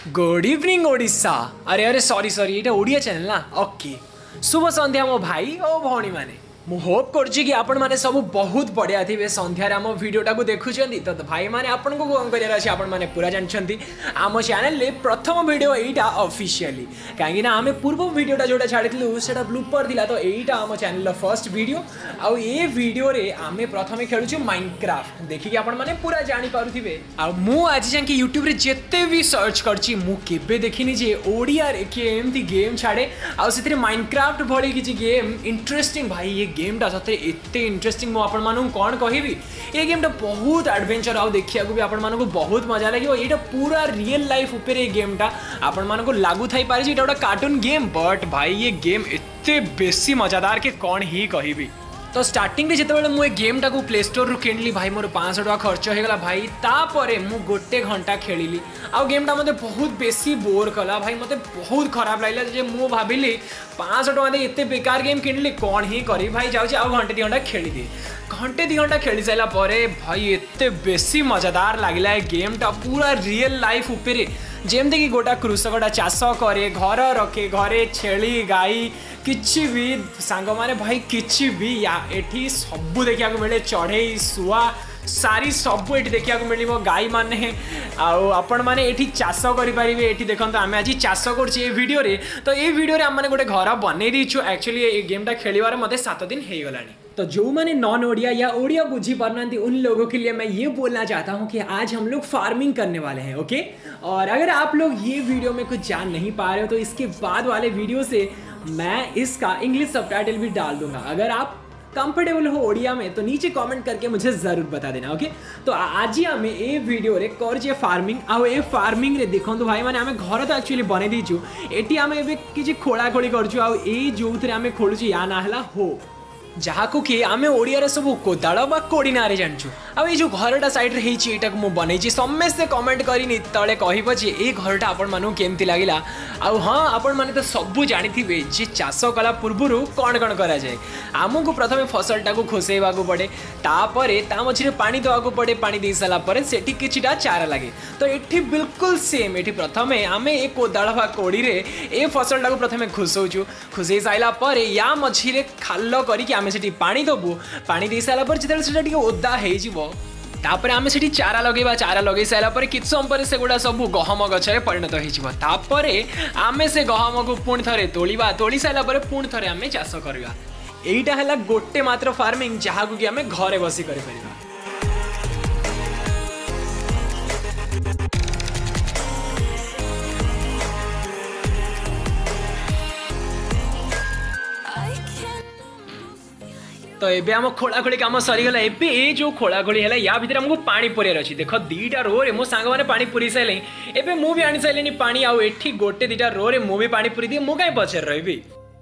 Good evening Odisha. अरे अरे sorry sorry ये ओडिया चैनल ना। ओके शुभ संध्या मो भाई और भौणी माने। मु होप करछि कि आपण माने सब बहुत बढ़िया थिबे संध्यार आम वीडियोटा को देखुछंती। तो भाई माने आपण को कोन करियार अछि आपण माने पूरा जानछंती। आम चैनल ले प्रथम वीडियो एटा ऑफिशियली काहे ना आमे पूर्व वीडियोटा जोटा छाडितलु सेटा ब्लूपर दिला। तो एटा आम चैनल फर्स्ट वीडियो आ ए वीडियो रे आमे प्रथमे खेलुछु माइनक्राफ्ट। देखि कि आपण माने पूरा जानि पारुथिबे। आ मु आज जांकि YouTube रे जेते भी सर्च करछि मु केबे देखिनि जे ओडिया रे के एमती गेम छाडे आ सेतरे माइनक्राफ्ट भली किछि गेम इंटरेस्टिंग। भाई ये गेमटा सते एते इंटरेस्टिंग मु आपण मानु कोन कहिबी। ये गेमटा बहुत एडवेंचर आ देखिया को भी आपण मानु को बहुत मजा लागियो। एटा पूरा रियल लाइफ ऊपर ये गेमटा आपण मानु को लागू थाई पारे। एटा एउटा कार्टून गेम बट भाई ये गेम एते बेसी मजादार के कोन ही कहिबी। तो स्टार्टिंग रे जिते मुझे गेमटा को प्ले स्टोर रु किनली भाई मोर 500 टका खर्च होगला भाई। तापरे मु गोटे घंटा खेलिली आ गेमटा मते बहुत बेसी बोर कला भाई। मते बहुत खराब लागला जे मु भाबिली 500 टका दे एते बेकार गेम किनली कोन ही करी भाई। जाउची आ घंटे 2 घंटा खेली दे। घंटे 2 घंटा खेली साइला परे भाई एते बेसी मजादार लागला गेमटा पूरा रियल लाइफ ऊपर। जेमती कि गोटा कृषकटा चाष करे घर रखे घरे छेली गाई किछि भी सांग माने भाई किछि भी या एठी सबु देखिया को मिले चढ़ई सुआ सारी सबु एठी देखिया को मिलिबो गाई माने आउ आपण माने एठी चाष करि परिबे। एठी देखंत आमे आज चाष करछि ए वीडियो रे। तो ए वीडियो रे हम माने गोटे घर बनै दिछु। एक्चुअली ए गेमटा खेलिवार मते 7 दिन हे गलानी। तो जो मैंने नॉन ओडिया या ओडिया बुझी पारनांती उन लोगों के लिए मैं ये बोलना चाहता हूँ कि आज हम लोग फार्मिंग करने वाले हैं। ओके और अगर आप लोग ये वीडियो में कुछ जान नहीं पा रहे हो तो इसके बाद वाले वीडियो से मैं इसका इंग्लिश सबटाइटल भी डाल दूंगा। अगर आप कंफर्टेबल हो ओडिया में तो नीचे कमेंट करके मुझे जरूर बता देना। ओके तो आज ही आम ए वीडियो रे करजे फार्मिंग आउ ए फार्मिंग रे देखंतु भाई माने आमे घर तो एक्चुअली बनै दीचु। एटी आमे एबे किछि खोला खोली करछु आउ ए जोथरे आमे खोलुछु या ना हला हो जहाँ को कि आमे ओडिया रे सब कोदाड़ बा कोड़ी ना रे जानछु। अब ये जो घरटा साइड रे हेछि एटा को मु बनैछि समस्ते कमेंट करिनि तळे कहिबो जे ए घरटा आपण मानु केमति लागिला। आउ हां आपण माने तो सबु जानिथिबे जे चाष कला पूर्वरु कोन कोन करा जाय। आमको प्रथमे फसलटा को खोसेबा को पड़े तापरे ता मझिरे पानी देवा को पड़े। पानी दे साला परे सेठी किछिटा चारा लागे। तो एठी बिल्कुल सेम एठी प्रथमे आमे ए कोदाड़ बा कोड़ी रे ए फसलटा को प्रथमे खुसौछु। खुसै साइला परे या मझिरे खाल्लो करी कि आमे सेठी पानी दबु। पानी दे साला पर जेतल सेटा टिके ओदा हेइ जिवो तापर आमे सेठी चारा लगेबा। चारा लगे साइला पर किछ समय पर से गुडा सब गहम गछरे परिणत हेइ जिवो। तापरे आमे से गहम को पुणी थरे तोलिबा। तोली साइला पर पुणी थरे आमे चाष करबा। एइटा हला गोटे मात्र फार्मिंग जहा को कि आमे घरे बसी करि परिबा। तो एबे हम खोला खोली काम सरी गला। एबे ए जो खोला खोली हैला या भीतर हमको पानी पुरेर अछि। देखो दीटा रो रे मो सांग माने पानी पुरी साइले। एबे मु भी आनी साइलेनी पानी आउ एठी गोटे दीटा रो रे मु भी पानी पुरी दिए। मु काई पछर रहबी।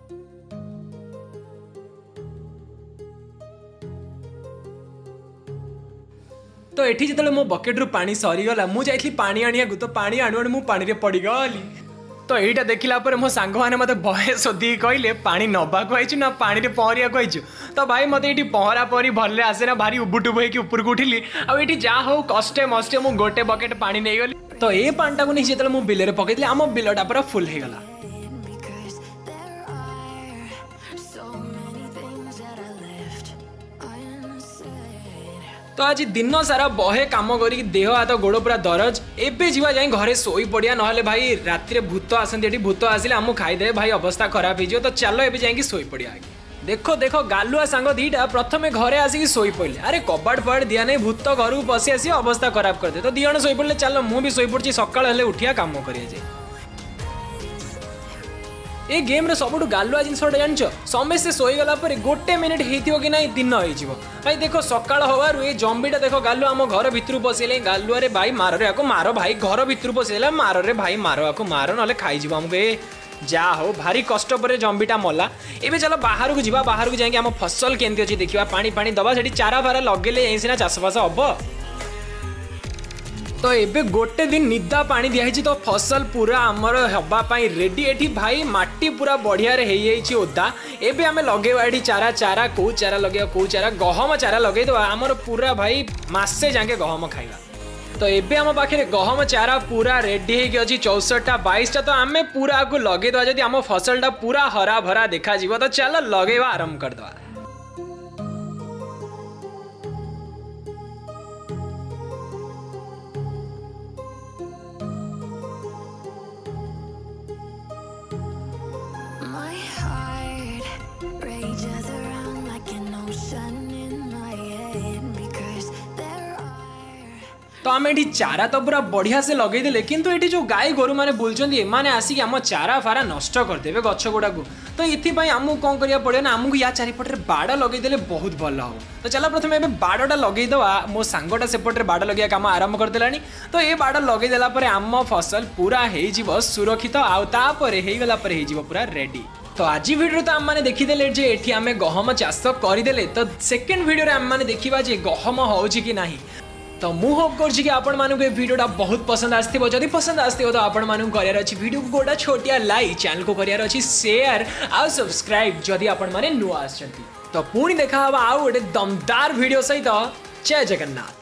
तो एठी जतले मो बकेट रु पानी सरी गला मु जाइथली पानी आनिया गु। तो पानी आनु मु पानी रे पड़ी गली। तो एटा देखला पर मो सांग माने मते भय सोदी कहले पानी नबा को आइछु ना पानी रे पहरिया को आइछु। तो भाई मते एटी पहरा परी भरले आसे ना भारी उबुटुब होई कि ऊपर को उठिली। आ एटी जा हो कष्टे मष्टे मु गोटे बकेट पानी नै गली। तो ए पानीटा को नै जेतले मु बिले रे पकेतले आम बिलटा पूरा फुल हे गला। तो आज दिन सारा बहे काम करी देह हाथ गोड़ पूरा दरज। एबे जीवा जाई घरे सोई पड़िया नहले भाई राति रे भूत आसंती। एठी भूत आसिले हमु खाइदे भाई अवस्था खराब हो। तो चलो एबे जाई सोई पड़िया। देखो देखो गालुआ सांग दीटा प्रथमे घरे आसिक सोई पड़े। अरे कबाड़ फबाड़ दिया नहीं भूत घर को पशि आसी अवस्था खराब करदे। तो दिजण सोई पड़े चलो मु भी सोई पड़ची सकाळ हेले उठिया काम करिया जे। ए गेम रे सबुठु गालुआ जिनसटा जानछ समस्ते सोईगला पर गोटे मिनिट हेतियो कि नहीं दिन हो भाई। देखो सकाळ होवारु ए जम्बीटा देखो गालुआ आम घर भितर पशिले। गालुआ रे भाई मार रे आको मार भाई घर भितर पशिला मार रे भाई मार आको मार नले खाई जीव हमको। ए जा हो भारी कष्ट पर जम्बीटा मला। एबे चलो बाहर को जीवा। बाहर को जाके आम फसल केमती अछि देखिबा। पानी पानी दबा सेठी चारा फारा लगेले एसिना चाषबास हबो। तो एबे गोटे दिन निदा पानी दिया तो फसल पूरा आमर हवा पाई रेडी। एठी भाई माटी पूरा बढ़िया रे हेई ओदा। एबे आमे लगेवा एठी चारा। चारा को चारा लगे को चारा गहम चारा लगे तो आमर पूरा भाई मासे जाके गहम खाइबा। तो एबे आम पाखे गहम चारा पूरा रेडी होगी अच्छी 64टा 22टा तो आम पूरा आपको लगेदवा जदि आम फसलटा पूरा हरा भरा देखा तो चलो लगेवा आरंभ करदवा। तो आम ये चारा तो पूरा बढ़िया से लगेदेले किंतु ये जो गाई गोरु मैंने बुलचंदी एमाने आसिक आम चारा फारा नष्ट करदेवे गछ गुड़ा को। तो ये आमको कौन करिया पड़े ना आमको या चारिपटे बाड़ लगेदेले बहुत भल हम। तो चलो प्रथम एबे बाड़टा लगेदवा मो सांगटा सेपटे बाड़ लगे काम आरंभ करदेलानी। तो ये बाड़ लगेदेला परे आम फसल पूरा हो सुरक्षित आगला पूरा रेडी। तो आज वीडियो तो आम मैंने देखीदे जे एठी आमे गहम चाष करदेले। तो सेकेंड वीडियो आम मैंने देखा जे गहम होउछि कि नाही। तो मु होप करछि कि आपण मानु के वीडियोटा बहुत पसंद आस्थिबो। जदि पसंद आस्थिबो तो आपण मानु करियार अछि वीडियो को गोटा छोटिया लाइक, चैनल को करियार अछि शेयर आ सब्सक्राइब जदि आपण माने नुआ आछंती। तो पुणी देखा हवा आ गोटे दमदार वीडियो सहित। जय जगन्नाथ।